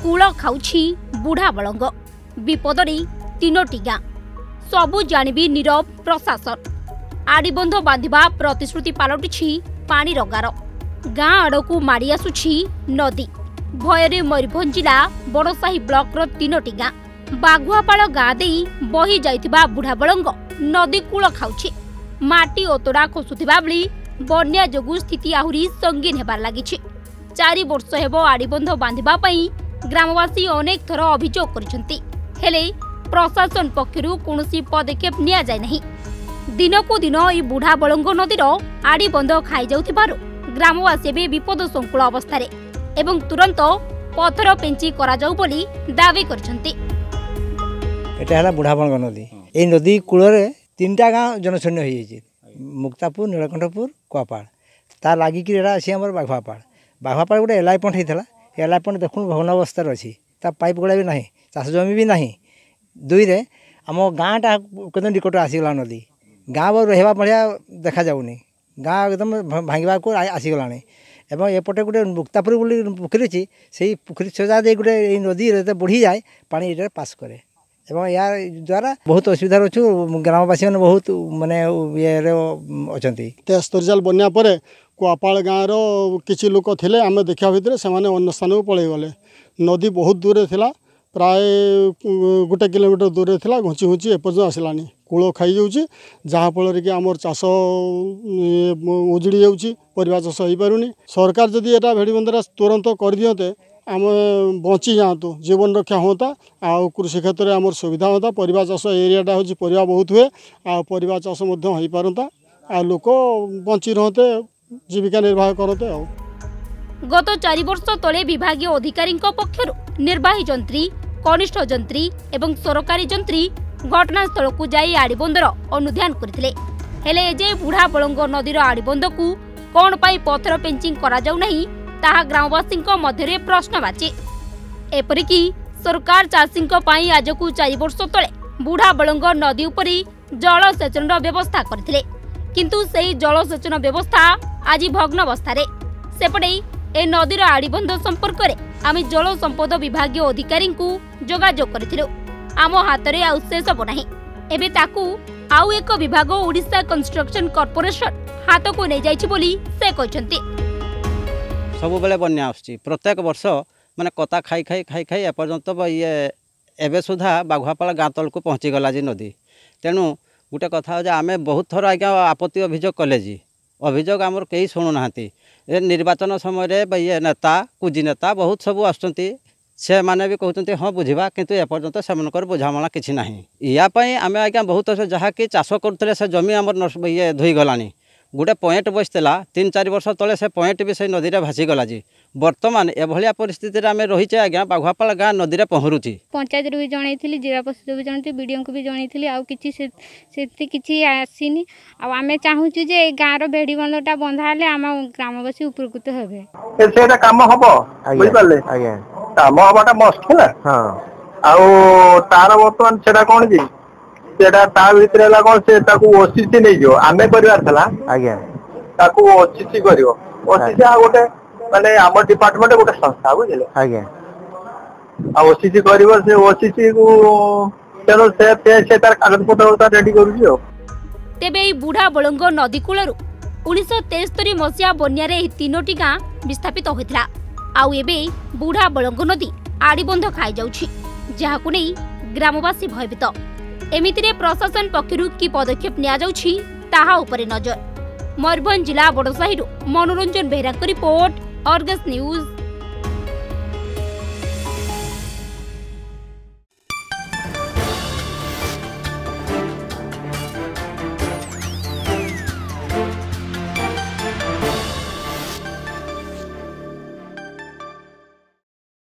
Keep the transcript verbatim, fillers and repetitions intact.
Cool खाउछि बुढ़ा बलंग विपदरे तीनोटी गाँ सबु जानिबी नीरव प्रशासन आड़ीबंध बांधिबा प्रतिश्रुति पालटिछि पानी रगार गाँ आड़कू माड़ी आसुछि नदी भୟରେ मयूरभंज जिला बड़साही ब्लॉक तीनोटी गाँ बाघुआपाड़ गाँ देई बही जाइथिबा बुढ़ा बलंग नदी कूल खाउछि माटी ओतोड़ा खसुथिबा बेली बन्या जोगु स्थिति आहुरी संगीन हेबार लागिछि। चारि वर्ष हेबो आड़ीबंध बांधिबा पई ग्रामवासी अनेक थर अभियोग करिसेंति हेले प्रशासन पक्षरु कोनोसी पदक्षेप निया जाय नहीं। दिनकु दिन ई बुढ़ा बलंग नदीर आड़ीबंध खाई जाउथिबारु ग्रामवासी भी विपद संकुल अवस्था एवं तुरंत पथर पेंची करा जाउ बोली दावी करछंती। एटा हला बुढ़ा बलंग नदी ए नदी कूलरे तीनटा गाँ जनशून्य हो जाइए मुक्तापुर नीलकंठपुर कुआपाड़ तार लागिक आसी आम बाघुआपाड़ बाघुआपाड़ गोटे एल आई पॉइंट होता एल आई पॉइंट देखुन भवन अवस्था अच्छी ता पाइप गुड़ा भी ना चाष जमी भी ना दुई रे आम गाँटा एकदम निकट आसीगला नदी गाँ रहा भाया देखा जाऊनी गाँ एकदम भांगा को आसीगला एवं एपटे गोटे मुक्तापुर बोली पोखरी अच्छी से पोखरी सजा दे गोटे नदी बढ़ी जाए पानी ये पास करे एवं यार द्वारा बहुत असुविधा अच्छु ग्रामवासी मैंने बहुत माने ये अच्छा तेस्तरी बन्या पर कुआपाड़ गाँव किसी लोक थे आम देखा भितर से अन्य स्थान को पलि गले नदी बहुत दूर था प्राय गोटे किलोमीटर दूर था घुंची घुंची एपर्यंत आसलानी कूल खाई जाऊँगी जहाँफल कि आमर चाष उजुड़ी जाऊँगी परिवा चाष हो पारुनी सरकार जदि एटा भेड़बंधरा तुरंत कर दियंते आम बची जातु जीवन रक्षा होता आउ कृषि क्षेत्र में आमर सुविधा होता परिवा चाष एरियाटा हूँ परिवा बहुत हुए आ परिवा चाष हो पारता आ लोक बंची रहते जीविका निर्वाह करते। गत चारि वर्ष तले विभागीय अधिकारी पक्षरु निर्वाही जंत्री कनिष्ठ जंत्री एवं सरकारी जंत्री घटनास्थल को जाई आड़ीबंधर अनुध्यान करथिले हेले एजे बुढ़ा बलंग नदीर आड़ीबंध को कौन पाई पथर पेंचिंग करा जाउ नहीं ताहा ग्रामवासी मध्य प्रश्नवाची एपरिकी सरकार चाषी आज को चारि वर्ष तले बुढ़ा बलंग नदी उपरी जलसेचन व्यवस्था करथिले किंतु सेही जलसेचन व्यवस्था आज भग्नावस्था सेपटे ए नदीर आड़ीबंध संपर्क में आम जल संपद विभागीय अधिकारी को जोगाजोग करथिलु आम हाथ में आउ से सब नहीं एबे ताकू आउ एक विभाग ओडिशा कंस्ट्रक्शन कॉर्पोरेशन हाथ को नहीं जाइछि बोली से कहछंती। सब बेले बन्या आसुची प्रत्येक वर्ष माने कता खाई खाई खाई खाई एपर्यंत ये एबे सुधा बाघुआपाड़ गाँ तल को पहुँची गला जी नदी तेणु गोटे कथा आम बहुत थर आज्ञा आपत्ति अभियोग कले जी अभियोग आमर कहीं शुणु ना निर्वाचन समय ये नेता कुजी नेता बहुत सबू आसुँच से माने भी कहते हाँ बुझा किंतु एपर्यंत से बुझामणा किसी ना यापाई आम आज्ञा बहुत जहाँकि चाष करते से जमी आमर ये धोई गलानी गोटे पॉइंट बसला तीन चार वर्ष तले से पॉइंट भी से नदी में भासीगला जी बर्तमान एभलिया परिस्थिति में रहीचे आज्ञा बाघुआपाड़ गाँ नदी में पहरुची पंचायत भी जनई जिला परिषद भी जनई बीडीओ को भी जनई आउ कि आसीनी आम चाहूँ जे गाँव भेड़बंधटा बंधा हेले आम ग्रामवासी उपकृत हे काम हम काम हवाटा मस्त है तार बर्तमान से कौन जी सेटा ता भीतर हला कोन से ताकू ओसीसी नै जो आमे परिवार थला आज्ञा ताकू ओसीसी करियो ओसीसी आ गोटे माने हमर डिपार्टमेंट गोटे संस्था बुझले आज्ञा आ ओसीसी करिवो से ओसीसी को चलो से पे से तार कागज पत्र रेडी करूची हो। तेबे ई बुढ़ा बलंग नदी कूलरु उन्नीस सौ तेस्तरी मसिया बन्या रे तीनोटी गाँ विस्थापित होइतला आउ एबे बुढ़ा बलंग नदी आड़ीबंध खाई जाउछि जाहाकु नै ग्रामवासी भयभीत एमितिरे प्रशासन पक्षरु की पदक्षेप निया जाउछि ताहा उपरे नजर। मयूरभंज जिला बड़साही मनोरंजन बेहरा रिपोर्ट अर्गस न्यूज।